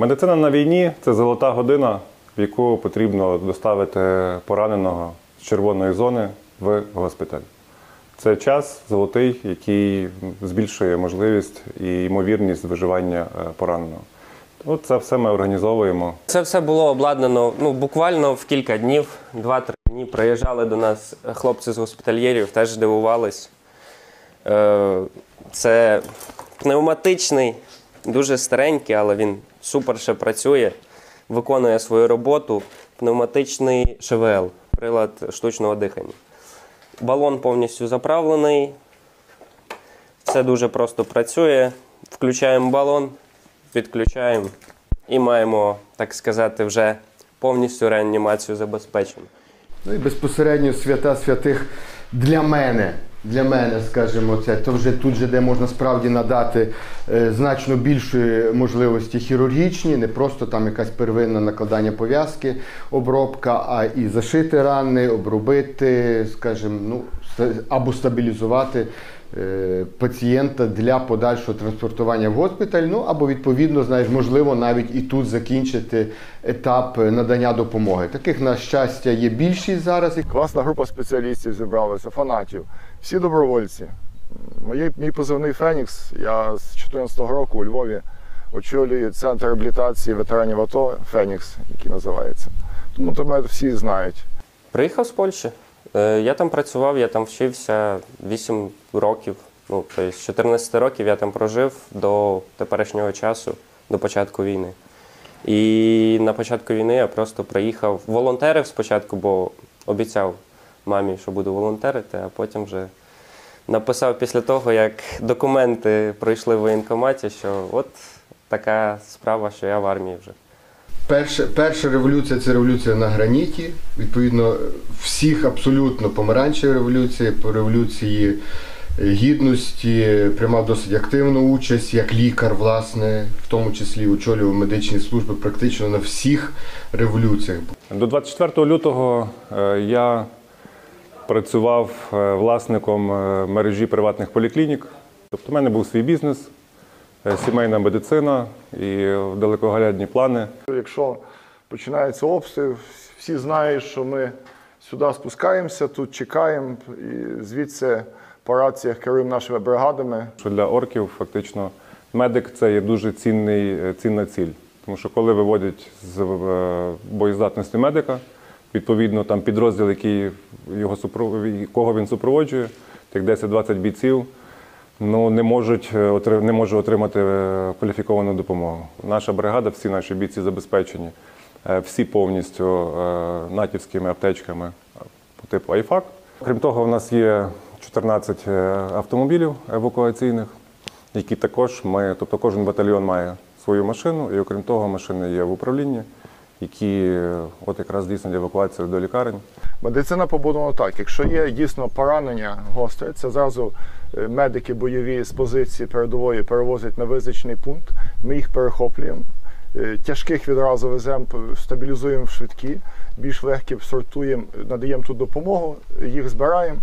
Медицина на війні – це золота година, в яку потрібно доставити пораненого з червоної зони в госпіталь. Це час золотий, який збільшує можливість і ймовірність виживання пораненого. От це все ми організовуємо. Це все було обладнано буквально в кілька днів, 2-3 дні. Приїжджали до нас хлопці з госпітальєрів, теж дивувались. Це пневматичний, дуже старенький, але він супер ще працює, виконує свою роботу. Пневматичний ШВЛ, прилад штучного дихання. Балон повністю заправлений, все дуже просто працює. Включаємо балон, відключаємо і маємо, так сказати, вже повністю реанімацію забезпечену. Ну і безпосередньо свята святих для мене, скажімо, це то вже тут же, де можна справді надати значно більшої можливості хірургічні, не просто там якась первинна накладання пов'язки, обробка, а і зашити рани, обробити, скажімо, або стабілізувати пацієнта для подальшого транспортування в госпіталь, або відповідно, можливо, навіть і тут закінчити етап надання допомоги. Таких, на щастя, є більшість зараз. Класна група спеціалістів зібралася, фанатів. Всі добровольці. Мій позивний «Фенікс». Я з 2014 року у Львові очолюю центр реабілітації ветеранів АТО «Фенікс», який називається. Тому то мене всі знають. Приїхав з Польщі. Я там працював, я там вчився 8 років. Тобто з 14 років я там прожив до теперішнього часу, до початку війни. І на початку війни я просто приїхав, волонтерив спочатку, бо обіцяв мамі, що буду волонтерити, а потім вже написав після того, як документи пройшли в воєнкоматі, що от така справа, що я в армії вже. Перша революція – це революція на граніті. Відповідно, всіх абсолютно помаранчеві революції, по революції гідності приймав досить активну участь, як лікар, власне, в тому числі очолював медичні служби практично на всіх революціях. До 24 лютого я працював власником мережі приватних поліклінік. Тобто в мене був свій бізнес, сімейна медицина і далекоглядні плани. Якщо починається обстріл, всі знають, що ми сюди спускаємося, тут чекаємо і звідси по раціях керуємо нашими бригадами. Для орків фактично медик – це є дуже цінна ціль. Тому що коли виводять з боєздатності медика, відповідно там підрозділ, кого він супроводжує, тих 10-20 бійців, не може отримати кваліфіковану допомогу. Наша бригада, всі наші бійці забезпечені, всі повністю натівськими аптечками по типу Айфак. Крім того, у нас є 14 автомобілів евакуаційних, які також тобто кожен батальйон має свою машину, і окрім того, машини є в управлінні, які якраз здійснюють евакуацію до лікарень. Медицина побудована так, якщо є дійсно поранення гостре, це зразу медики бойові з позиції передової перевозять на визначений пункт, ми їх перехоплюємо, тяжких відразу веземо, стабілізуємо в швидкі, більш легкі сортуємо, надаємо тут допомогу, їх збираємо,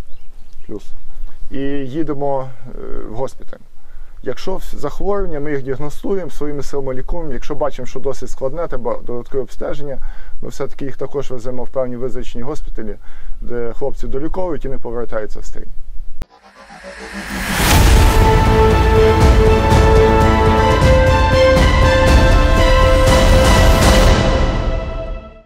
і їдемо в госпіталь. Якщо захворювання, ми їх діагностуємо, своїми силами лікуємо. Якщо бачимо, що досить складне, треба додаткове обстеження, ми все-таки їх також веземо в певні визначені госпіталі, де хлопці доліковують і не повертаються в стрій.